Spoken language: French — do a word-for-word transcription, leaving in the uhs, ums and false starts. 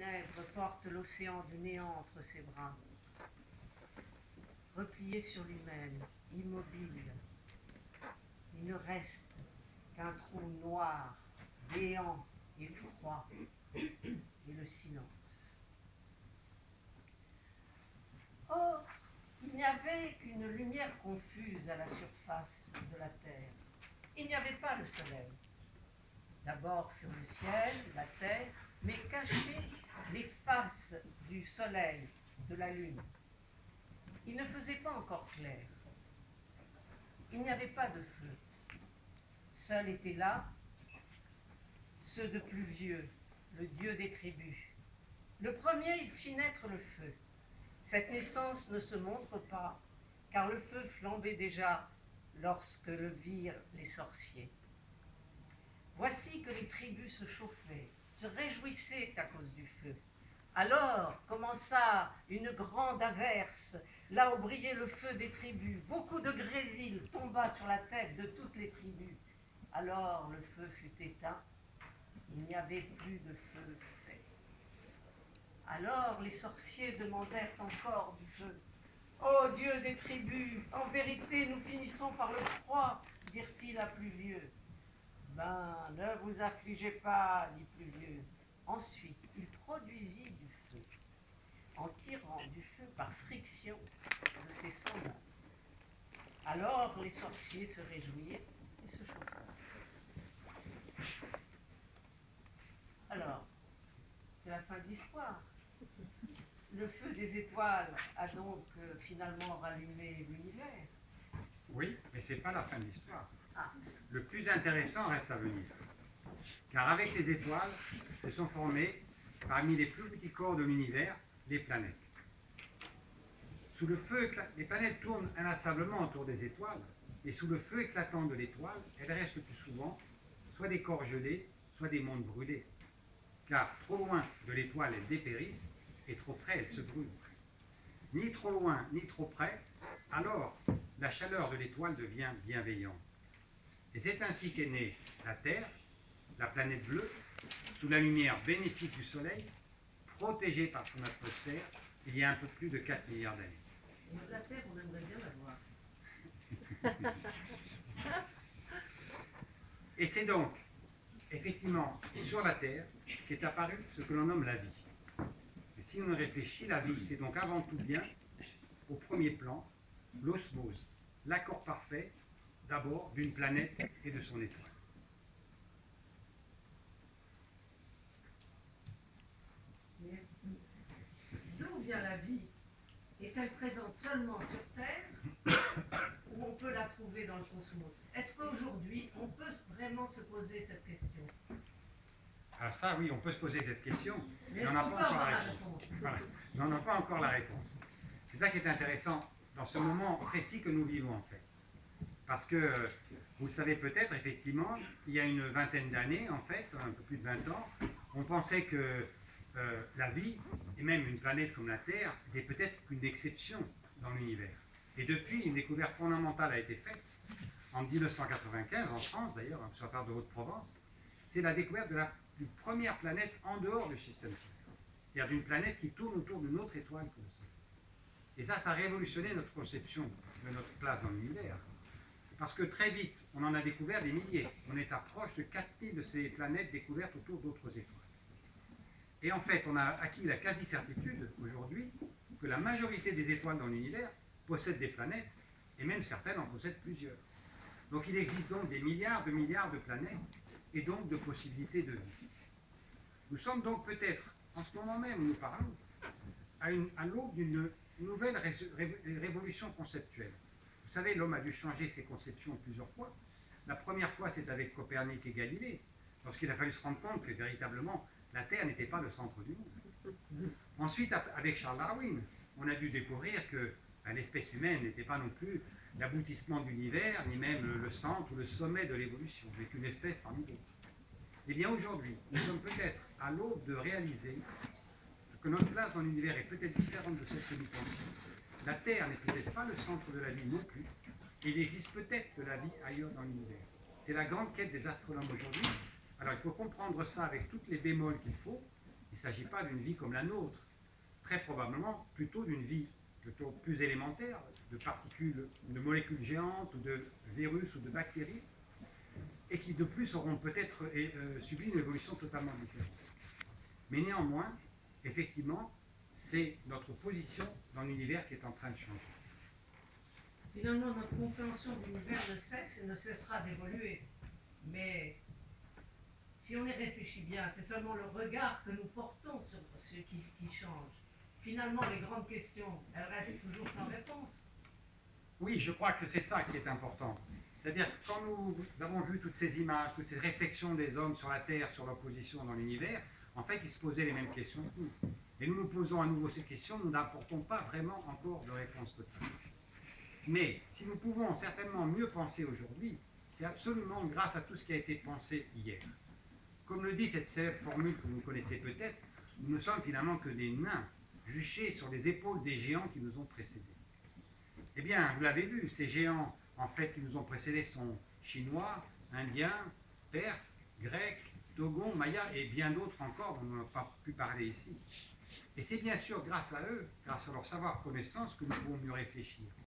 ténèbres porte l'océan du néant entre ses bras. Replié sur lui-même, immobile, il ne reste qu'un trou noir, béant et froid, et le silence. Or, il n'y avait qu'une lumière confuse à la surface de la terre. Il n'y avait pas le soleil. D'abord furent le ciel, la terre, mais cachées les faces du soleil, de la lune. Il ne faisait pas encore clair. Il n'y avait pas de feu. Seuls étaient là ceux de plus vieux, le dieu des tribus. Le premier, il fit naître le feu. Cette naissance ne se montre pas, car le feu flambait déjà lorsque le virent les sorciers. Voici que les tribus se chauffaient, se réjouissaient à cause du feu. Alors commença une grande averse, là où brillait le feu des tribus. Beaucoup de grésil tomba sur la tête de toutes les tribus. Alors le feu fut éteint, il n'y avait plus de feu fait. Alors les sorciers demandèrent encore du feu. « Ô Dieu des tribus, en vérité nous finissons par le froid, dirent-ils à Pluvieux. Ben, ne vous affligez pas, dit Pluvieux. Ensuite, il produisit du feu, en tirant du feu par friction de ses semblables. Alors les sorciers se réjouirent et se chauffèrent. Alors, c'est la fin de l'histoire. Le feu des étoiles a donc euh, finalement rallumé l'univers. Oui, mais ce n'est pas la fin de l'histoire. Ah. Le plus intéressant reste à venir. Car avec les étoiles, se sont formées, parmi les plus petits corps de l'univers, les planètes. Sous le feu, les planètes tournent inlassablement autour des étoiles, et sous le feu éclatant de l'étoile, elles restent le plus souvent soit des corps gelés, soit des mondes brûlés. Car trop loin de l'étoile, elles dépérissent, et trop près, elles se brûlent. Ni trop loin, ni trop près, alors la chaleur de l'étoile devient bienveillante. Et c'est ainsi qu'est née la Terre, la planète bleue, sous la lumière bénéfique du Soleil, protégée par son atmosphère, il y a un peu plus de quatre milliards d'années. La Terre, on aimerait bien la voir. Et c'est donc, effectivement, sur la Terre qu'est apparu ce que l'on nomme la vie. Et si on réfléchit, la vie, c'est donc avant tout bien, au premier plan, l'osmose, l'accord parfait, d'abord d'une planète et de son étoile. Merci. D'où vient la vie? Est-elle présente seulement sur Terre ou on peut la trouver dans le cosmos? Est-ce qu'aujourd'hui, on peut vraiment se poser cette question? Alors ça, oui, on peut se poser cette question, mais, mais on n'a pas encore la la réponse. réponse. Voilà. Mais on n'a pas encore la réponse. C'est ça qui est intéressant dans ce moment précis que nous vivons en fait. Parce que, vous le savez peut-être, effectivement, il y a une vingtaine d'années, en fait, un peu plus de vingt ans, on pensait que euh, la vie, et même une planète comme la Terre, était peut-être qu'une exception dans l'univers. Et depuis, une découverte fondamentale a été faite, en mille neuf cent quatre-vingt-quinze, en France d'ailleurs, un observatoire de Haute-Provence, c'est la découverte de la d'une première planète en dehors du système solaire. C'est-à-dire d'une planète qui tourne autour d'une autre étoile que le Soleil. Et ça, ça a révolutionné notre conception de notre place dans l'univers. Parce que très vite, on en a découvert des milliers. On est à proche de quatre mille de ces planètes découvertes autour d'autres étoiles. Et en fait, on a acquis la quasi-certitude aujourd'hui que la majorité des étoiles dans l'univers possèdent des planètes, et même certaines en possèdent plusieurs. Donc il existe donc des milliards de milliards de planètes, et donc de possibilités de vie. Nous sommes donc peut-être, en ce moment même où nous parlons, à, une, à l'aube d'une nouvelle ré ré révolution conceptuelle. Vous savez, l'homme a dû changer ses conceptions plusieurs fois. La première fois, c'est avec Copernic et Galilée, lorsqu'il a fallu se rendre compte que véritablement, la Terre n'était pas le centre du monde. Ensuite, avec Charles Darwin, on a dû découvrir que ben, l'espèce humaine n'était pas non plus l'aboutissement de l'univers, ni même le centre ou le sommet de l'évolution, mais qu'une espèce parmi d'autres. Eh bien aujourd'hui, nous sommes peut-être à l'aube de réaliser que notre place dans l'univers est peut-être différente de celle que nous pensions. La Terre n'est peut-être pas le centre de la vie non plus, et il existe peut-être de la vie ailleurs dans l'univers. C'est la grande quête des astronomes aujourd'hui. Alors il faut comprendre ça avec toutes les bémols qu'il faut, Il ne s'agit pas d'une vie comme la nôtre, très probablement plutôt d'une vie plutôt plus élémentaire, de particules, de molécules géantes, ou de virus ou de bactéries, et qui de plus auront peut-être euh, subi une évolution totalement différente. Mais néanmoins, effectivement, c'est notre position dans l'univers qui est en train de changer. Finalement, notre compréhension de l'univers ne cesse et ne cessera d'évoluer. Mais si on y réfléchit bien, c'est seulement le regard que nous portons sur ce qui, qui change. Finalement, les grandes questions, elles restent toujours sans réponse. Oui, je crois que c'est ça qui est important. C'est-à-dire que quand nous avons vu toutes ces images, toutes ces réflexions des hommes sur la Terre, sur leur position dans l'univers, en fait, ils se posaient les mêmes questions que nous. Et nous nous posons à nouveau ces questions, nous n'apportons pas vraiment encore de réponse totale. Mais si nous pouvons certainement mieux penser aujourd'hui, c'est absolument grâce à tout ce qui a été pensé hier. Comme le dit cette célèbre formule que vous connaissez peut-être, nous ne sommes finalement que des nains, juchés sur les épaules des géants qui nous ont précédés. Eh bien, vous l'avez vu, ces géants, en fait, qui nous ont précédés sont chinois, indiens, perses, grecs, dogons, mayas et bien d'autres encore dont on n'a pas pu parler ici. Et c'est bien sûr grâce à eux, grâce à leur savoir-connaissance, que nous pouvons mieux réfléchir.